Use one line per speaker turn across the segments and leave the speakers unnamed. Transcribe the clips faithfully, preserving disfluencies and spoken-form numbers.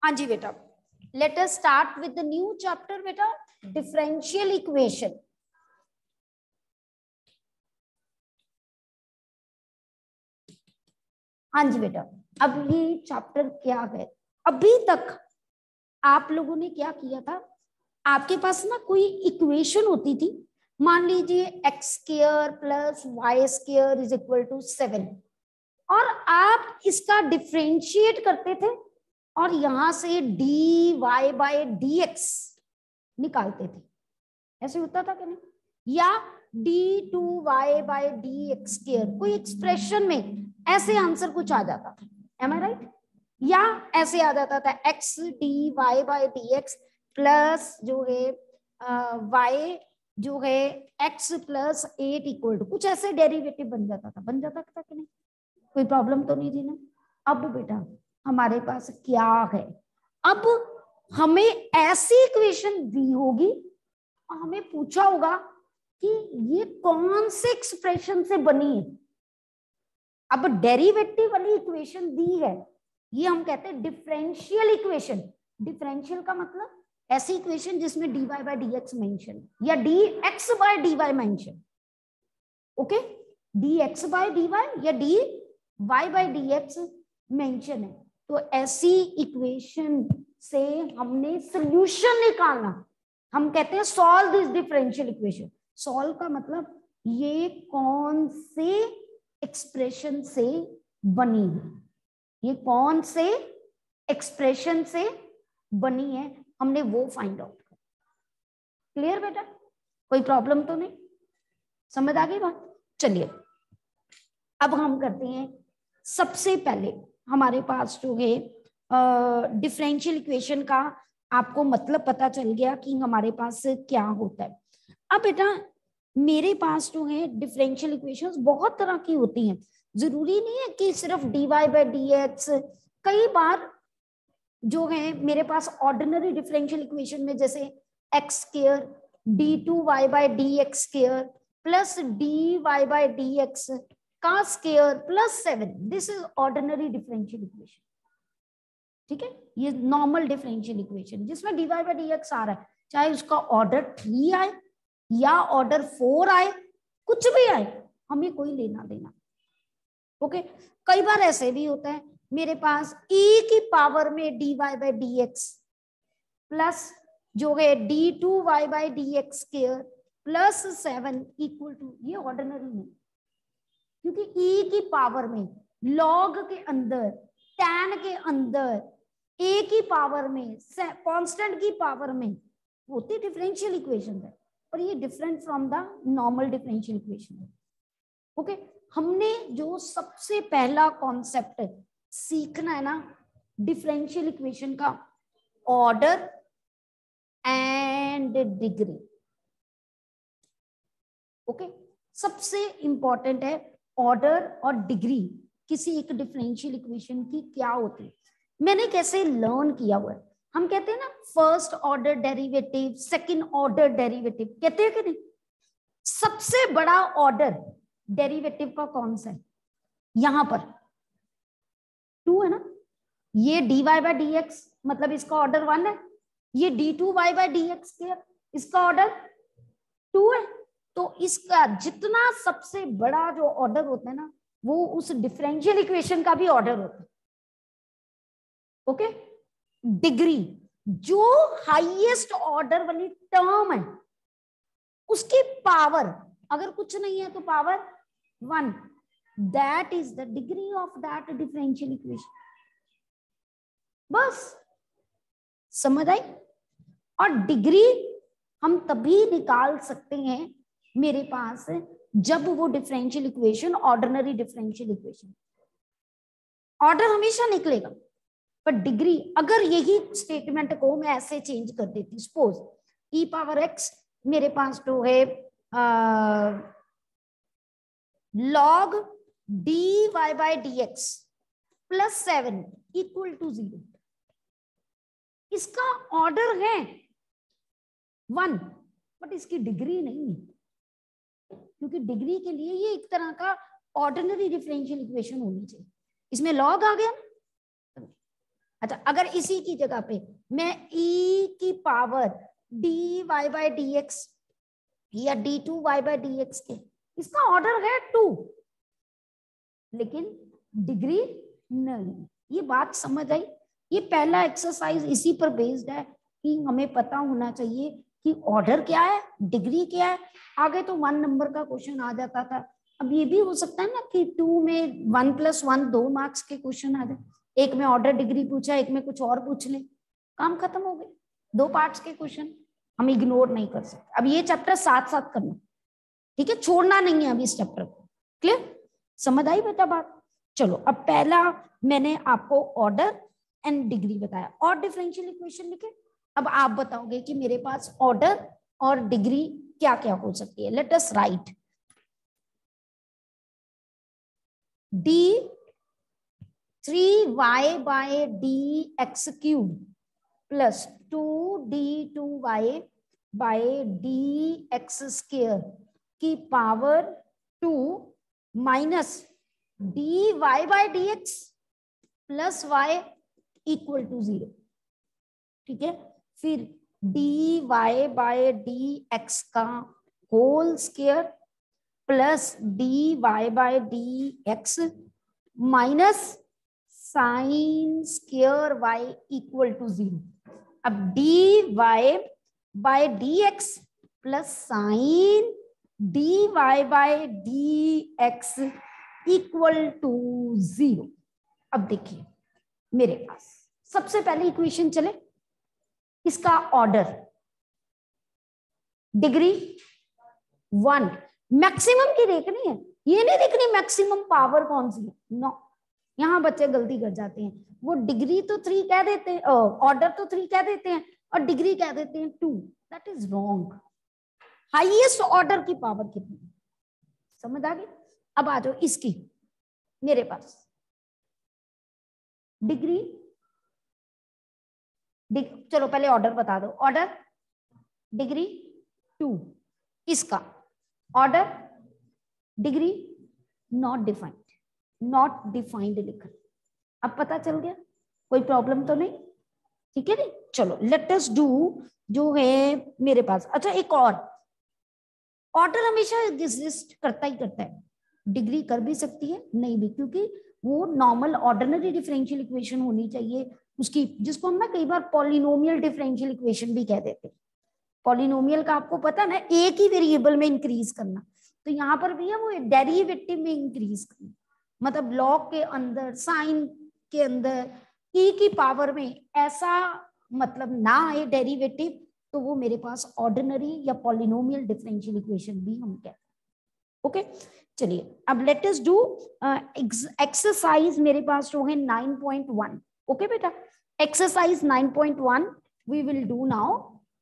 हाँ जी बेटा, let us start with the new chapter बेटा, डिफरेंशियल इक्वेशन। हाँ जी बेटा, अब ये चैप्टर क्या है? अभी तक आप लोगों ने क्या किया था, आपके पास ना कोई इक्वेशन होती थी, मान लीजिए X square plus Y square is equal to seven, और आप इसका डिफरेंशिएट करते थे और यहां से D Y by D X निकालते थे। ऐसे होता था कि नहीं? या D two Y by D x square, कोई एक्सप्रेशन में ऐसे आंसर कुछ आ जाता था, एम आई राइट? या ऐसे आ जाता था X D Y by D x plus जो है वाई जो है X plus eight equal to, कुछ ऐसे डेरिवेटिव बन जाता था, बन जाता था कि नहीं? कोई प्रॉब्लम तो नहीं थी ना? अब बेटा हमारे पास क्या है, अब हमें ऐसी इक्वेशन दी होगी और हमें पूछा होगा कि ये कौन से एक्सप्रेशन से बनी है। अब डेरिवेटिव वाली इक्वेशन दी है, ये हम कहते हैं डिफरेंशियल इक्वेशन। डिफरेंशियल का मतलब ऐसी इक्वेशन जिसमें D Y by D X mention या D X by D Y mention. Okay, D X by D Y या D Y by D X mention है, तो ऐसी इक्वेशन से हमने सॉल्यूशन निकालना, हम कहते हैं solve this differential equation. Solve का मतलब ये कौन से एक्सप्रेशन से बनी है, ये कौन से एक्सप्रेशन से बनी है, हमने वो फाइंड आउट कर। क्लियर बेटा? कोई प्रॉब्लम तो नहीं? समझ आ गई बात? चलिए अब हम करते हैं, सबसे पहले हमारे पास जो है डिफरेंशियल इक्वेशन का आपको मतलब पता चल गया कि हमारे पास क्या होता है। अब बेटा मेरे पास जो है डिफरेंशियल इक्वेशंस बहुत तरह की होती हैं, जरूरी नहीं है कि सिर्फ d y by d x. कई बार जो है मेरे पास ऑर्डिनरी डिफरेंशियल इक्वेशन में जैसे x square d two y by d x square plus d y by d x का square plus seven, this is ordinary differential equation. ठीक है, ये नॉर्मल डिफरेंशियल इक्वेशन जिसमें D y by d x आ रहा है, चाहे उसका ऑर्डर थ्री आए या ऑर्डर फोर आए, कुछ भी आए, हमें कोई लेना देना। ओके, कई बार ऐसे भी होता है मेरे पास e की पावर में d y by d x plus जो है d two y by d x square plus seven equal to, ये ऑर्डिनरी नहीं, क्योंकि e की पावर में log के अंदर tan के अंदर a की पावर में कांस्टेंट की पावर में होती डिफरेंशियल इक्वेशन है, और ये different from the normal differential equation है। ओके, हमने जो सबसे पहला कॉन्सेप्ट सीखना है ना डिफरेंशियल इक्वेशन का, ऑर्डर एंड डिग्री। ओके, सबसे इंपॉर्टेंट है ऑर्डर और डिग्री किसी एक डिफरेंशियल इक्वेशन की क्या होती है। मैंने कैसे लर्न किया हुआ है, हम कहते हैं ना first order derivative, second order derivative, कहते हैं कि नहीं? सबसे बड़ा ऑर्डर डेरिवेटिव का कौन सा है? यहां पर टू है ना, ये d y by d x मतलब इसका ऑर्डर वन है, ये d two y by d x square इसका ऑर्डर टू है, तो इसका जितना सबसे बड़ा जो ऑर्डर होता है ना वो उस डिफरेंशियल इक्वेशन का भी ऑर्डर होता है। ओके, डिग्री जो हाईएस्ट ऑर्डर वाली टर्म है उसकी पावर अगर कुछ नहीं है तो power one, that is the degree of that differential equation. बस समझ आई? और डिग्री हम तभी निकाल सकते हैं मेरे पास जब वो differential equation ordinary differential equation, order हमेशा निकलेगा पर डिग्री, अगर यही स्टेटमेंट को मैं ऐसे चेंज कर देती, सपोज ई पावर एक्स मेरे पास तो है log d y by d x plus seven equal to zero, इसका ऑर्डर है वन बट इसकी डिग्री नहीं है, क्योंकि डिग्री के लिए ये एक तरह का ऑर्डिनरी डिफरेंशियल इक्वेशन होनी चाहिए। इसमें लॉग आ गया, अच्छा, अगर इसी की जगह पे मैं e की power d y by d x या D two y by d x के, इसका ऑर्डर है टू लेकिन डिग्री नहीं। ये बात समझ आई? ये पहला एक्सरसाइज इसी पर बेस्ड है कि हमें पता होना चाहिए कि ऑर्डर क्या है, डिग्री क्या है। आगे तो वन नंबर का क्वेश्चन आ जाता था, अब ये भी हो सकता है ना कि टू में वन प्लस वन दो मार्क्स के क्वेश्चन आ जाए, एक में ऑर्डर डिग्री पूछा, एक में कुछ और पूछ ले, काम खत्म हो गए। दो पार्ट्स के क्वेश्चन हम इग्नोर नहीं कर सकते। अब ये चैप्टर साथ साथ करना, ठीक है, छोड़ना नहीं है अभी इस चैप्टर को। क्लियर? समझ आई बेटा बात? चलो, अब पहला मैंने आपको ऑर्डर एंड डिग्री बताया और डिफरेंशियल इक्वेशन लिखे। अब आप बताओगे कि मेरे पास ऑर्डर और डिग्री क्या क्या हो सकती है। Let us write d three y by D x cube plus two d two Y by D x square की power two minus d Y by D x plus y equal to zero. ठीक है, फिर d Y by D x का whole square plus d Y by D x minus sine square y equal to zero. अब d Y by D x plus sine D Y by D x equal to zero. अब देखिए मेरे पास सबसे पहले equation चले, इसका order degree one, maximum की देखनी है, ये नहीं देखनी मैक्सिमम पावर कौन सी है, नो। यहां बच्चे गलती कर जाते हैं, वो डिग्री तो थ्री कह देते हैं, ऑर्डर तो थ्री कह देते हैं और डिग्री कह देते हैं two. That is wrong. Highest order की पावर कितनी, समझ आ गई? अब आ जाओ इसकी, मेरे पास डिग्री डिग, चलो पहले ऑर्डर बता दो। ऑर्डर डिग्री टू, इसका order degree not defined, not defined लिखा। अब पता चल गया, कोई प्रॉब्लम तो नहीं? ठीक है नहीं? चलो लेट अस डू जो है मेरे पास। अच्छा, एक और, ऑर्डर हमेशा एग्जिस्ट करता ही करता है, डिग्री कर भी सकती है नहीं भी, क्योंकि वो नॉर्मल ऑर्डिनरी डिफरेंशियल इक्वेशन होनी चाहिए उसकी, जिसको हम ना कई बार पॉलिनोमियल डिफरेंशियल इक्वेशन भी कह देते हैं। पॉलिनोमियल का आपको पता है ना, एक ही वेरिएबल में इंक्रीज करना, तो यहाँ पर भी है वो डेरिवेटिव में इंक्रीज करना, मतलब लॉग के अंदर साइन के अंदर ई की पावर में ऐसा मतलब ना आए डेरिवेटिव, तो वो मेरे पास ऑर्डिनरी या पॉलिनोमियल डिफरेंशियल इक्वेशन भी हम कहते हैं। Okay okay? चलिए अब लेट अस डू एक्सरसाइज मेरे पास जो है नाइन पॉइंट वन। ओके बेटा, exercise nine point one we will do now.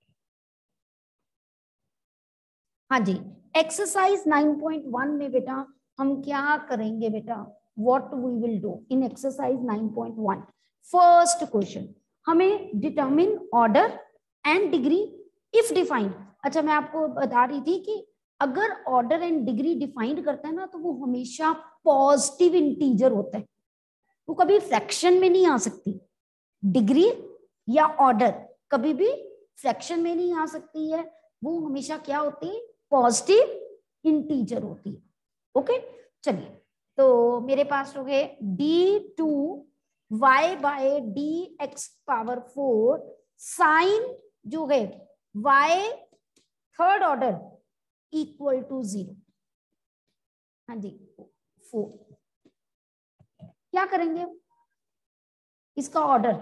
हाँ जी, एक्सरसाइज नाइन पॉइंट वन में बेटा हम क्या करेंगे बेटा, what we will do in exercise nine point one. First question, हमें determine order and degree if defined. अच्छा, मैं आपको बता रही थी कि अगर ऑर्डर एंड डिग्री डिफाइंड करता है ना, तो वो हमेशा पॉजिटिव इंटीजर होता है, वो कभी फ्रैक्शन में नहीं आ सकती। डिग्री या ऑर्डर कभी भी फ्रैक्शन में नहीं आ सकती है, वो हमेशा क्या होती है, पॉजिटिव इंटीजर होती है। ओके, चलिए तो मेरे पास हो गए d two Y by D x power four sine जो है y third order equal to zero. हाँ जी, फोर। क्या करेंगे, इसका ऑर्डर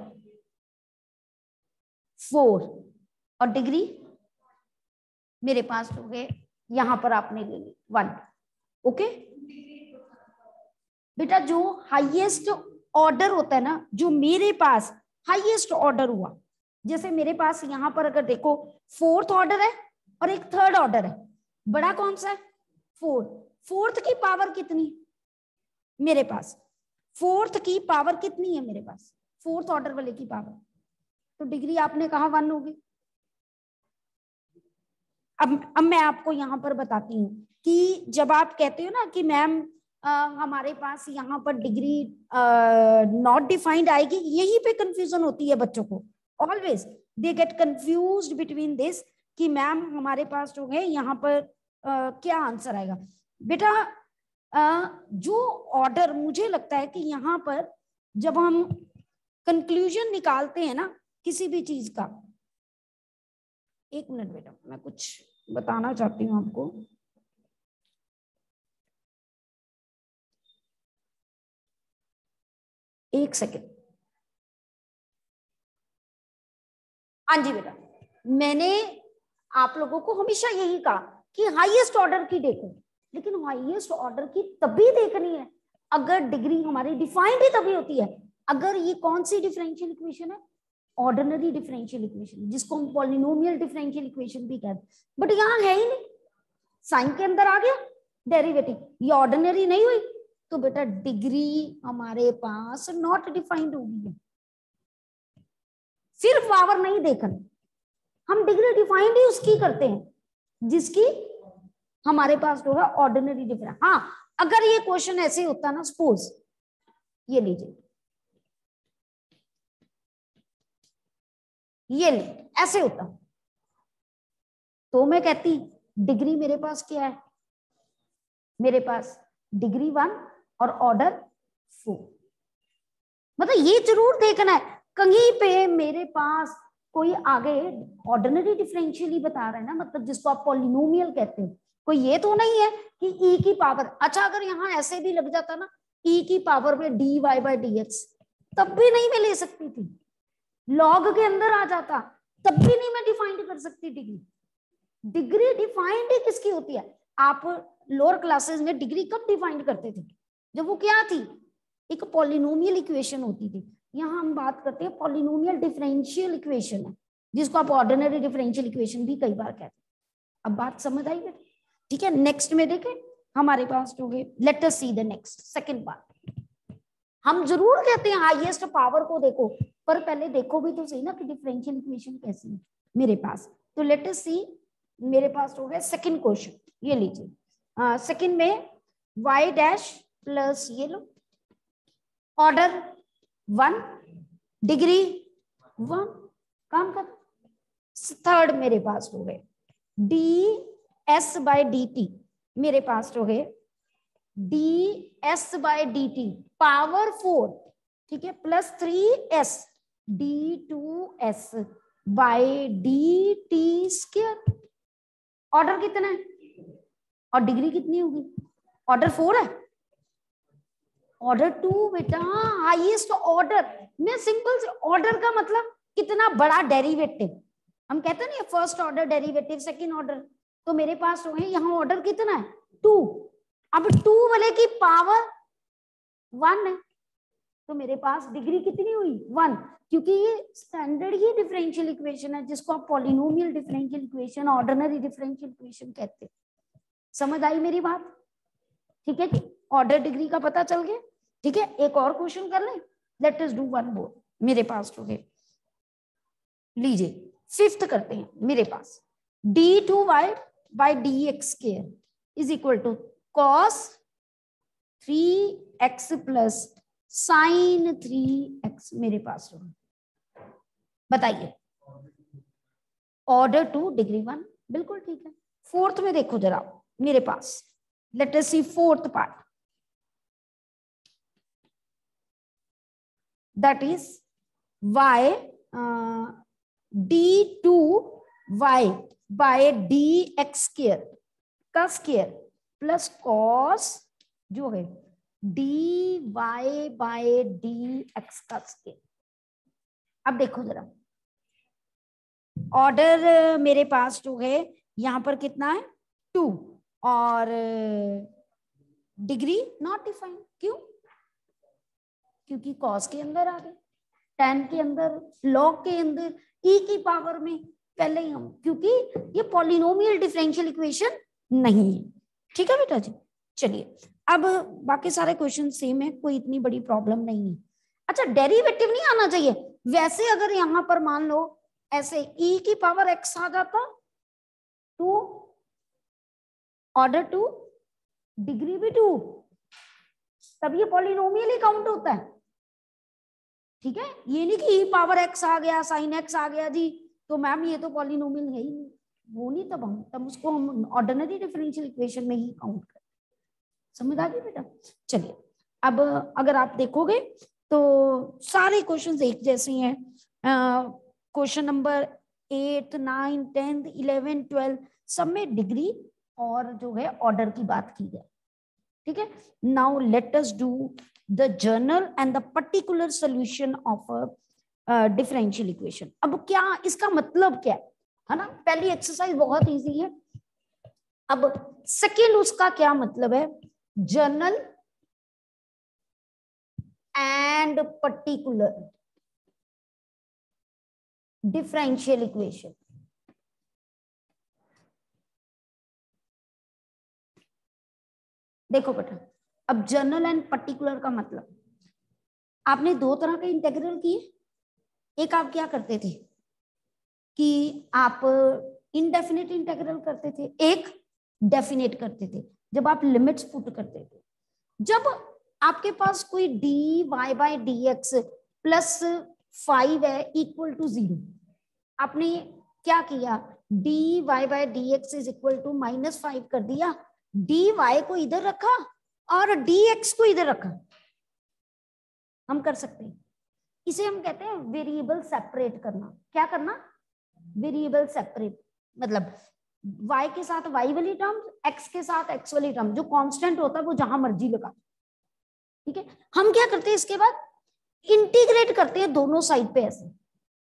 फोर और डिग्री मेरे पास हो गए, यहां पर आपने ले ली वन। ओके बेटा, जो हाईएस्ट ऑर्डर होता है ना, जो मेरे पास हाईएस्ट ऑर्डर हुआ, जैसे मेरे पास यहां पर अगर देखो फोर्थ ऑर्डर है और एक थर्ड ऑर्डर है, बड़ा कौन सा है, फोर्थ। फोर्थ की पावर कितनी है मेरे पास, फोर्थ की पावर कितनी है मेरे पास, फोर्थ ऑर्डर वाले की पावर, तो डिग्री आपने कहा वन होगी। अब अब मैं आपको यहां पर बताती हूँ कि जब आप कहते हो ना कि मैम uh, हमारे पास यहाँ पर डिग्री नॉट डिफाइंड आएगी, यहीं पे कंफ्यूजन होती है बच्चों को। Always they get confused between this कि मैम हमारे पास जो है यहाँ पर uh, क्या आंसर आएगा। बेटा uh, जो ऑर्डर मुझे लगता है कि यहाँ पर जब हम कंक्लूजन निकालते हैं ना किसी भी चीज का, एक मिनट बेटा मैं कुछ बताना चाहती हूँ आपको। एक सेकेंड। हाँ जी बेटा, मैंने आप लोगों को हमेशा यही कहा कि हाईएस्ट ऑर्डर की देखो, लेकिन हाईएस्ट ऑर्डर की तभी देखनी है अगर डिग्री हमारी डिफाइंड ही तभी होती है अगर ये कौन सी डिफरेंशियल इक्वेशन है, ऑर्डिनरी डिफरेंशियल इक्वेशन, जिसको हम पॉलिनोमियल डिफरेंशियल इक्वेशन भी कहते हैं। बट यहाँ है ही नहीं, साइन के अंदर आ गया डेरिवेटिव, ये ऑर्डिनरी नहीं हुई, तो बेटा डिग्री हमारे पास नॉट डिफाइंड होगी है। सिर्फ पावर नहीं देखना, हम डिग्री डिफाइंड ही उसकी करते हैं जिसकी हमारे पास जो है ऑर्डिनरी डिफरेंस। हाँ अगर ये क्वेश्चन ऐसे होता ना, सपोज ये लीजिए, ये ऐसे होता तो मैं कहती डिग्री मेरे पास क्या है, मेरे पास डिग्री वन और ऑर्डर फोर। मतलब ये जरूर देखना है कहीं पे मेरे पास कोई आगे ऑर्डिनरी डिफरेंशियल ही बता रहा है ना, मतलब जिसको आप पॉलिनोमियल कहते हैं, कोई ये तो नहीं है कि ई की पावर। अच्छा अगर यहाँ ऐसे भी लग जाता ना ई की पावर में d y by d x, तब भी नहीं मैं ले सकती थी, लॉग के अंदर आ जाता तब भी नहीं मैं डिफाइंड कर सकती डिग्री। डिग्री डिफाइंड किसकी होती है, आप लोअर क्लासेस में डिग्री कब डिफाइंड करते थे, जब वो क्या थी, एक पॉलिनोमियल इक्वेशन होती थी। यहाँ हम बात करते हैं पॉलिनोमियल डिफरेंशियल इक्वेशन है, जिसको आप ऑर्डिनरी डिफरेंशियल इक्वेशन भी कई बार कहते हैं। अब बात समझ आई बेटा, ठीक है। नेक्स्ट में देखें हमारे पास जो है, let us see the next second part. हम जरूर कहते हैं हाईएस्ट पावर को देखो, पर पहले देखो भी तो सही ना कि डिफरेंशियल इक्वेशन कैसी है मेरे पास। तो लेट अस सी, मेरे पास हो गया सेकंड क्वेश्चन, ये लीजिए। सेकंड में y डैश प्लस ये लो, ऑर्डर वन, डिग्री वन, काम कर। थर्ड मेरे पास हो गए d s by d t, मेरे पास जो है d s by d t power four, ठीक है, plus three s d two s by d t square. Order कितना है और डिग्री कितनी होगी, ऑर्डर फोर है, ऑर्डर टू बेटा, हाईएस्ट ऑर्डर में सिंपल से ऑर्डर का मतलब कितना बड़ा डेरिवेटिव, हम कहते हैं ना first order derivative, second order, तो मेरे पास जो है यहाँ ऑर्डर कितना है टू। अब टू वाले की पावर वन है, तो मेरे पास डिग्री कितनी हुई वन, क्योंकि ये स्टैंडर्ड ही डिफरेंशियल इक्वेशन है जिसको आप polynomial differential equation, ordinary differential equation कहते हैं। समझ आई मेरी बात, ठीक है जी, ऑर्डर डिग्री का पता चल गया, ठीक है। एक और क्वेश्चन कर लें, let us do one more. मेरे पास जो है लीजिए फिफ्थ करते हैं, मेरे पास d two y by d x square is equal to cos three x plus sine three x, मेरे पास जो है बताइए ऑर्डर टू डिग्री वन, बिल्कुल ठीक है। फोर्थ में देखो जरा मेरे पास, let us see fourth part, that is y uh, d two y by dx square का स्क्वायर प्लस कॉस जो है dy by dx का स्क्वायर। अब देखो जरा ऑर्डर मेरे पास जो है यहाँ पर कितना है टू, और डिग्री नॉट डिफाइंड, क्यों, क्योंकि कॉस के अंदर आ गए, टेन के अंदर, लॉग के अंदर, ई की पावर में पहले ही हम, क्योंकि ये पॉलिनोमियल डिफरेंशियल इक्वेशन नहीं है, ठीक है बेटा जी। चलिए अब बाकी सारे क्वेश्चन सेम है, कोई इतनी बड़ी प्रॉब्लम नहीं है। अच्छा डेरिवेटिव नहीं आना चाहिए, वैसे अगर यहाँ पर मान लो ऐसे ई की पावर एक्स आ जाता तो ऑर्डर टू डिग्री भी टू, तब ये पॉलिनोमियल ही काउंट होता है। ठीक है, ये नहीं कि ई पावर एक्स आ गया, साइन एक्स आ गया जी तो मैम ये तो पॉलिनोमियल है ही नहीं, वो नहीं, तब हम तब उसको हम ऑर्डिनरी डिफरेंशियल इक्वेशन में ही काउंट करें। समझ आ गई बेटा? चलिए, अब अगर आप देखोगे तो सारे क्वेश्चंस एक जैसे हैं। Question number eight, nine, tenth, eleven, twelve सब में डिग्री और जो है ऑर्डर की बात की गई। ठीक है, now let us do the general and the particular solution of a differential equation. अब क्या इसका मतलब क्या है, है ना? पहली एक्सरसाइज बहुत इजी है। अब सेकेंड उसका क्या मतलब है, general and particular differential equation. देखो बेटा, अब जर्नल एंड पर्टिकुलर का मतलब, आपने दो तरह के इंटीग्रल किए। एक आप क्या करते थे कि आप इनडेफिनेट इंटीग्रल करते थे, एक डेफिनेट करते थे जब आप लिमिट्स पुट करते थे। जब आपके पास कोई d y by d x plus five है इक्वल टू जीरो, आपने क्या किया, d y by d x is equal to minus five कर दिया, डी वाई को इधर रखा और डी एक्स को इधर रखा। हम कर सकते हैं, इसे हम कहते हैं वेरिएबल सेपरेट करना। क्या करना? वेरिएबल सेपरेट, मतलब y के साथ y वाली टर्म, x के साथ x वाली टर्म, जो कांस्टेंट होता है वो जहां मर्जी लगा। ठीक है, हम क्या करते हैं इसके बाद इंटीग्रेट करते हैं दोनों साइड पे ऐसे।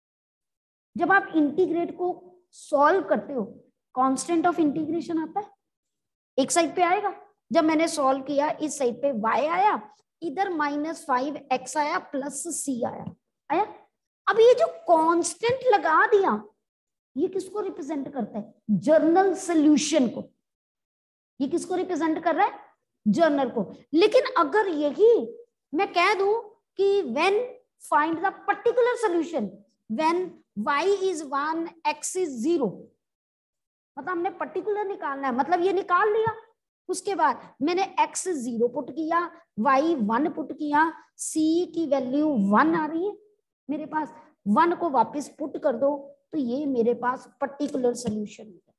जब आप इंटीग्रेट को सॉल्व करते हो, कांस्टेंट ऑफ इंटीग्रेशन आता है एक साइड पे आएगा। जब मैंने सॉल्व किया इस साइड पे y आया, इधर माइनस फाइव एक्स आया प्लस सी आया आया। अब ये जो कांस्टेंट लगा दिया, ये किसको रिप्रेजेंट करता है? जर्नल सॉल्यूशन को। ये किसको रिप्रेजेंट कर रहा है? जर्नल को। लेकिन अगर यही मैं कह दूं कि when find the particular solution when y is one x is zero, मतलब हमने पर्टिकुलर निकालना है, मतलब ये निकाल लिया। उसके बाद मैंने x जीरो पुट किया, y वन पुट किया, c की वैल्यू वन आ रही है मेरे पास, वन को वापस पुट कर दो तो ये मेरे पास पर्टिकुलर सॉल्यूशन होता है।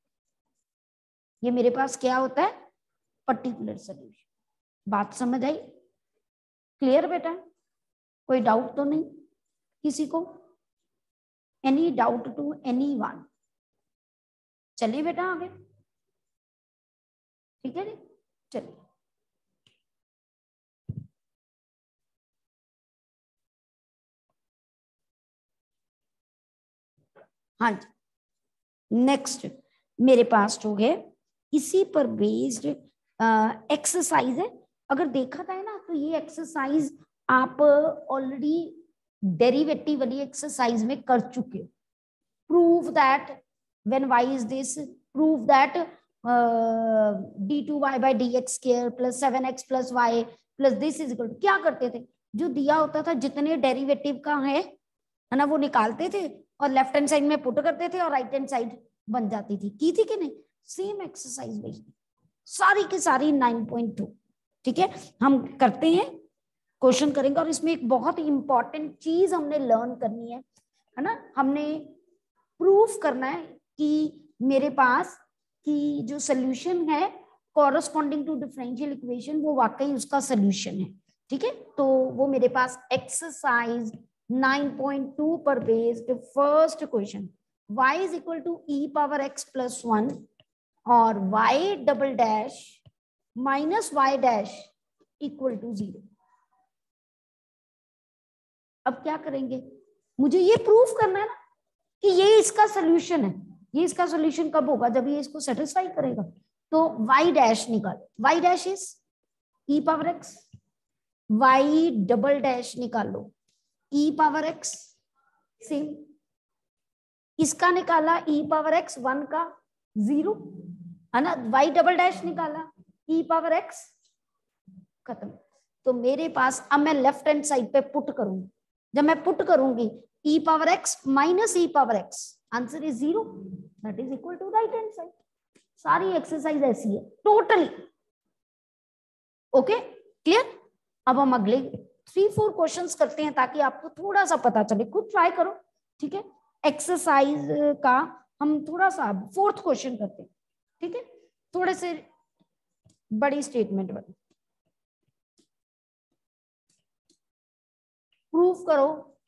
ये मेरे पास क्या होता है? Particular solution. बात समझ आई? क्लियर बेटा? कोई डाउट तो नहीं किसी को? Any doubt to anyone? चलिए बेटा आगे। ठीक है जी, चलिए। हाँ जी, नेक्स्ट मेरे पास जो है इसी पर बेस्ड एक्सरसाइज है। अगर देखा था ना तो ये एक्सरसाइज आप ऑलरेडी डेरिवेटिव वाली एक्सरसाइज में कर चुके हो। Prove that when y is this, prove that d two y by d x square plus seven x plus y plus this is equal to, क्या करते थे, जो दिया होता था जितने डेरिवेटिव का है है ना वो निकालते थे और लेफ्ट हैंड साइड में पुट करते थे और राइट हैंड साइड बन जाती थी। की थी कि नहीं? सेम एक्सरसाइज वही सारी की सारी नाइन पॉइंट टू। ठीक है, हम करते हैं, क्वेश्चन करेंगे। और इसमें एक बहुत इंपॉर्टेंट चीज हमने लर्न करनी है है ना, हमने प्रूफ करना है कि मेरे पास की जो सोल्यूशन है कॉरस्पॉन्डिंग टू डिफरेंशियल इक्वेशन वो वाकई उसका सोल्यूशन है। ठीक है, तो वो मेरे पास एक्सरसाइज नाइन पॉइंट टू पर based first question, y is equal to e power x plus one और y double dash minus y dash equal to zero. अब क्या करेंगे, मुझे ये प्रूफ करना है ना कि ये इसका सोल्यूशन है। ये इसका सोल्यूशन कब होगा? जब ये इसको सेटिस्फाई करेगा। तो y डैश निकालो, y dash is e power x, y double dash निकालो ई पावर x, सेम इसका निकाला ई पावर x वन का जीरो है ना, y डबल डैश निकाला ई पावर x, खत्म। तो मेरे पास अब मैं लेफ्ट हैंड साइड पे पुट करूंगी, जब मैं पुट करूंगी e power x minus e power x, answer is zero, that is equal to right hand side. सारी एक्सरसाइज ऐसी है टोटली। Okay, clear? अब हम अगले थ्री फोर क्वेश्चंस करते हैं ताकि आपको थोड़ा सा पता चले, खुद ट्राई करो, ठीक है। एक्सरसाइज का हम थोड़ा सा फोर्थ क्वेश्चन करते हैं, ठीक है। थोड़े से बड़ी स्टेटमेंट बने, प्रूफ करो।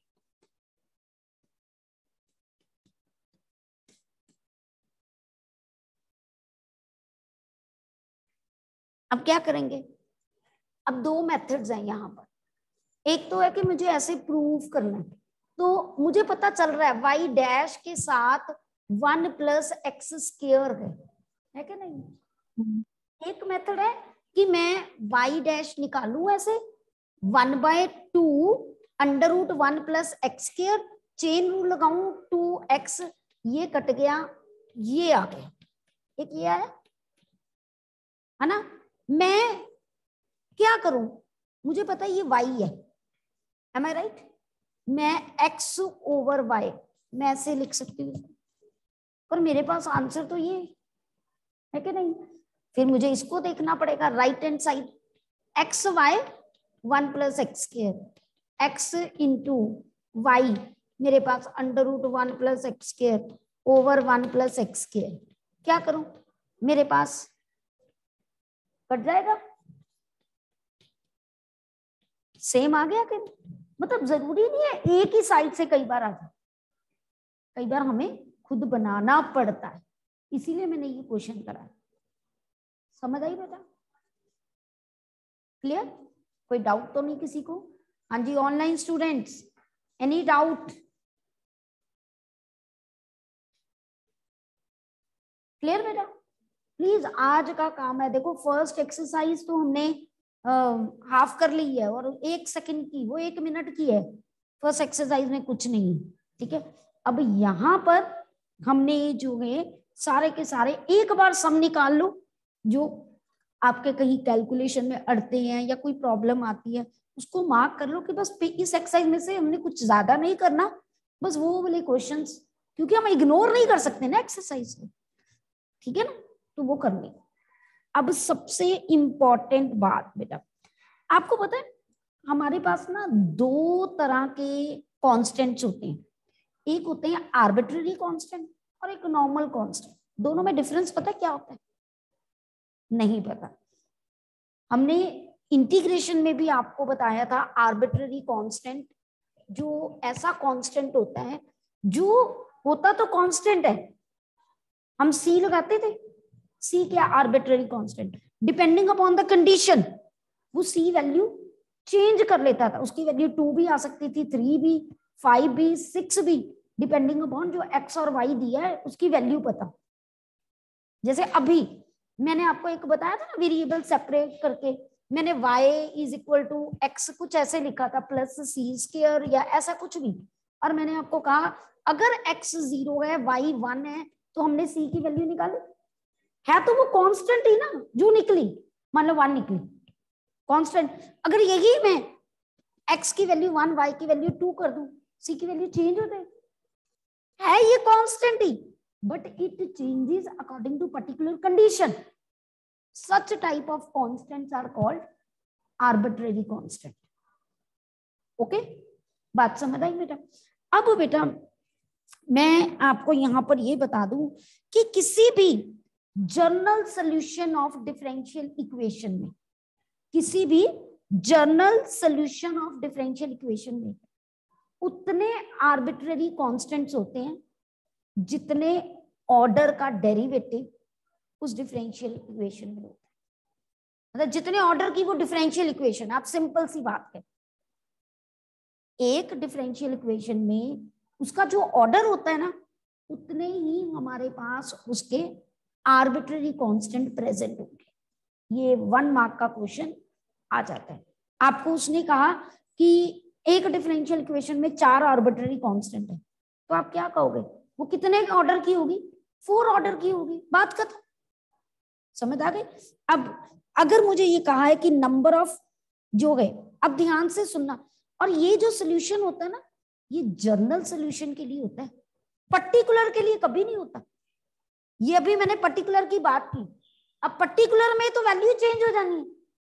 अब क्या करेंगे, अब दो मेथड्स हैं यहाँ पर। एक तो है कि मुझे ऐसे प्रूफ करना है, तो मुझे पता चल रहा है वाई डैश के साथ वन प्लस एक्स स्क्वायर है, है कि नहीं। एक मेथड है कि मैं वाई डैश निकालू ऐसे, one by two under root one plus x square, chain rule लगाऊं, टू एक्स, ये कट गया, ये आ गया, एक ये आया है ना। मैं क्या करूं, मुझे पता है ये y है, एम आई राइट। मैं x ओवर y मैं ऐसे लिख सकती हूँ, पर मेरे पास आंसर तो ये है कि नहीं। फिर मुझे इसको देखना पड़ेगा, right hand side, x y one plus x square, x into y मेरे पास under root one plus x square over one plus x square. क्या करूं, मेरे पास कट जाएगा, सेम आ गया कि मतलब जरूरी नहीं है एक ही साइड से कई बार आ जाए, कई बार हमें खुद बनाना पड़ता है, इसीलिए मैंने ये क्वेश्चन करा। समझ आई बेटा, क्लियर, कोई डाउट तो नहीं किसी को। हाँ जी, online students, any doubt, clear बेटा। प्लीज आज का काम है, देखो फर्स्ट एक्सरसाइज तो हमने हाफ कर ली है और एक सेकंड की, वो एक मिनट की है, फर्स्ट एक्सरसाइज में कुछ नहीं, ठीक है। अब यहाँ पर हमने जो है सारे के सारे एक बार सम निकाल लो, जो आपके कहीं कैलकुलेशन में अड़ते हैं या कोई प्रॉब्लम आती है उसको मार्क कर लो कि बस इस एक्सरसाइज में से हमने कुछ ज्यादा नहीं करना, बस वो वाले क्वेश्चंस, क्योंकि हम इग्नोर नहीं कर सकते ना एक्सरसाइज को, ठीक है ना, तो वो करनी। अब सबसे इंपॉर्टेंट बात बेटा, आपको पता है हमारे पास ना दो तरह के कांस्टेंट्स होते हैं, एक होते हैं आर्बिट्ररी कांस्टेंट और एक नॉर्मल कांस्टेंट। दोनों में डिफरेंस पता है क्या होता है, नहीं पता। हमने इंटीग्रेशन में भी आपको बताया था आर्बिट्ररी कांस्टेंट जो ऐसा कांस्टेंट होता है जो होता तो कांस्टेंट है, हम सी लगाते थे, सी क्या arbitrary constant, depending upon the condition वो सी वैल्यू चेंज कर लेता था, उसकी वैल्यू टू भी आ सकती थी, थ्री भी, फाइव भी, सिक्स भी, डिपेंडिंग अपॉन जो एक्स और वाई दिया है उसकी वैल्यू पता। जैसे अभी मैंने आपको एक बताया था ना वेरिएबल सेपरेट करके, मैंने y is equal to x कुछ ऐसे लिखा था प्लस सी स्क्वायर या ऐसा कुछ भी, और मैंने आपको कहा अगर x जीरो है y वन है तो हमने c की वैल्यू निकाली है, तो वो कांस्टेंट ही ना जो निकली, मान लो वन निकली कांस्टेंट। अगर यही मैं x की वैल्यू वन y की वैल्यू टू कर दूं, c की वैल्यू चेंज हो जाए, है ये कांस्टेंट ही, but it changes according to particular condition. Such type of constants are called arbitrary constant. Okay? बात समझ आई बेटा। अब बेटा मैं आपको यहां पर ये बता दूं कि किसी भी general solution of differential equation में, किसी भी general solution of differential equation में उतने आर्बिट्ररी कांस्टेंट्स होते हैं जितने ऑर्डर का डेरिवेटिव उस डिफरेंशियल इक्वेशन में होता है। मतलब जितने ऑर्डर की वो डिफरेंशियल इक्वेशन, आप सिंपल सी बात है, एक डिफरेंशियल इक्वेशन में उसका जो ऑर्डर होता है ना उतने ही हमारे पास उसके आर्बिट्ररी कांस्टेंट प्रेजेंट होंगे। ये वन मार्क का क्वेश्चन आ जाता है। आपको उसने कहा कि एक डिफरेंशियल इक्वेशन में चार आर्बिट्ररी कांस्टेंट है, तो आप क्या कहोगे, वो कितने ऑर्डर की होगी, फोर ऑर्डर की होगी, बात खत्म। समझ आ गई। अब अगर मुझे ये कहा है कि नंबर ऑफ जो है, अब ध्यान से सुनना, और ये जो सोल्यूशन होता है ना ये जर्नल सोल्यूशन के लिए होता है, पर्टिकुलर के लिए कभी नहीं होता। ये अभी मैंने पर्टिकुलर की बात की, अब पर्टिकुलर में तो वैल्यू चेंज हो जानी है,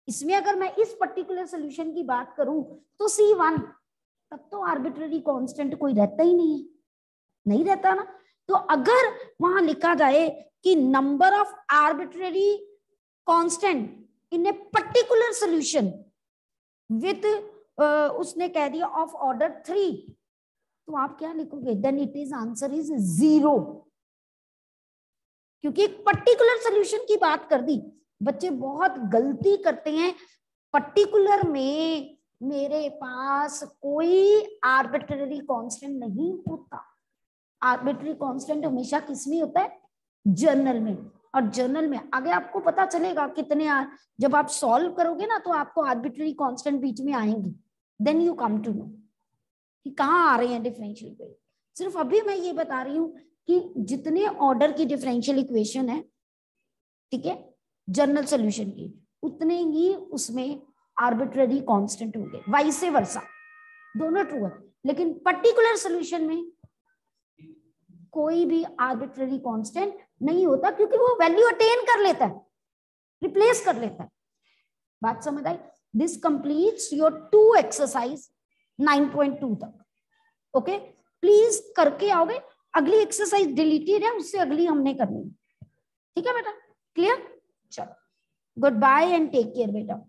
इसमें अगर मैं इस पर्टिकुलर सोल्यूशन की बात करूं तो सी वन, तब तो आर्बिट्ररी कांस्टेंट कोई रहता ही नहीं है, नहीं रहता ना। तो अगर वहां लिखा जाए कि number of arbitrary constant in a particular solution with उसने कह दिया ऑफ ऑर्डर थ्री, तो आप क्या लिखोगे? Then it is answer is zero, क्योंकि एक पर्टिकुलर सोल्यूशन की बात कर दी। बच्चे बहुत गलती करते हैं, पर्टिकुलर में मेरे पास कोई आर्बिट्ररी कांस्टेंट नहीं होता। आर्बिट्ररी कांस्टेंट हमेशा किसमें होता है? जर्नल में। और जर्नल में आगे आपको पता चलेगा कितने आ, जब आप सॉल्व करोगे ना तो आपको आर्बिट्ररी कांस्टेंट बीच में आएंगे, then you come to know कि कहाँ आ रहे हैं डिफरेंशियल इक्वेशन। सिर्फ अभी मैं ये बता रही हूँ कि जितने ऑर्डर की डिफरेंशियल इक्वेशन है, ठीक है, जनरल सॉल्यूशन की, उतने ही उसमें आर्बिट्ररी कांस्टेंट होंगे, वाइस वर्सा, दोनों ट्रू है। लेकिन पर्टिकुलर सॉल्यूशन में कोई भी आर्बिट्ररी कांस्टेंट नहीं होता, क्योंकि वो वैल्यू अटेन कर लेता है, रिप्लेस कर लेता है। बात समझ आई? This completes your two exercise nine point two तक। ओके, प्लीज करके आओगे। अगली एक्सरसाइज डिलीटेड है, उससे अगली हमने करनी है। ठीक है बेटा, क्लियर? चलो, good bye and take care बेटा।